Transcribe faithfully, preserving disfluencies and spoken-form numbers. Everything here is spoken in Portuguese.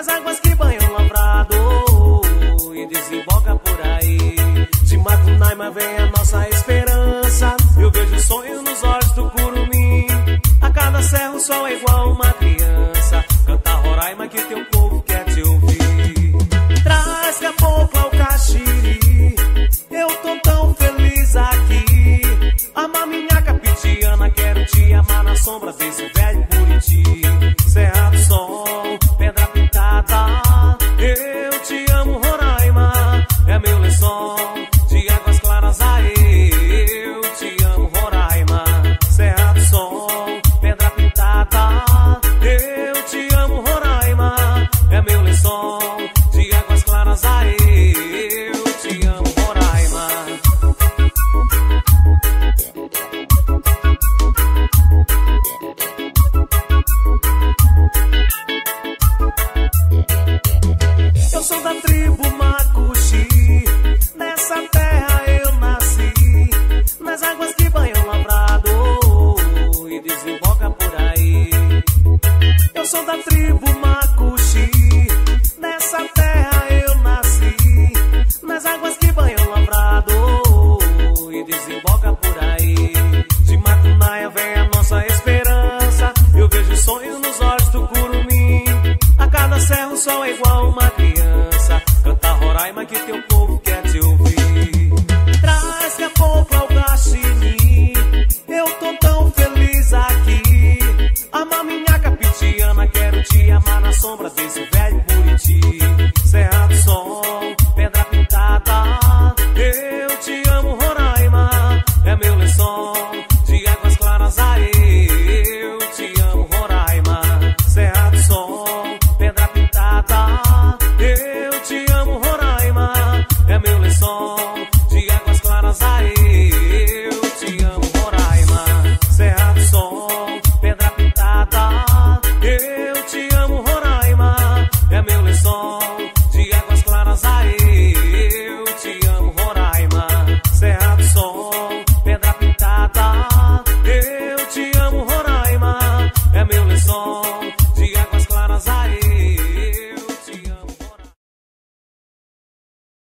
águas que banham Lavrado e desemboca por aí. De Macunaíma vem a nossa esperança. Eu vejo sonho nos olhos do curumim. A cada serra o sol é igual uma criança. Canta Roraima que teu povo quer te ouvir. Traz caboclo ao caxiri, eu tô tão feliz aqui. Ama minha capitiana, quero te amar na sombra desse velho Buriti. Serra do Sol, pedra pintada, eu te amo Roraima. É meu lençol de águas claras, aê, eu te amo Roraima. Serra do Sol, pedra pintada, eu te amo Roraima. É meu lençol de águas claras, aê, eu te amo Roraima. Eu sou da tribo Macuxi, nessa terra eu nasci. Nas águas que banham Lavrado e desemboca por aí. Eu sou da tribo Macuxi, nessa terra eu nasci. Nas águas que banham Lavrado e desemboca por aí. De Macunaia vem a nossa esperança. Eu vejo sonho nos olhos do curumim. A cada serra o sol é igual uma criança. Canta Roraima que teu povo quer te ouvir. Traz caboclo ao caxiri, eu tô tão feliz aqui. Ama minha capitiana, quero te amar na sombra desse velho Buriti. Serra do Sol, pedra pintada, eu te amo Roraima. É meu lençol de águas claras, aê,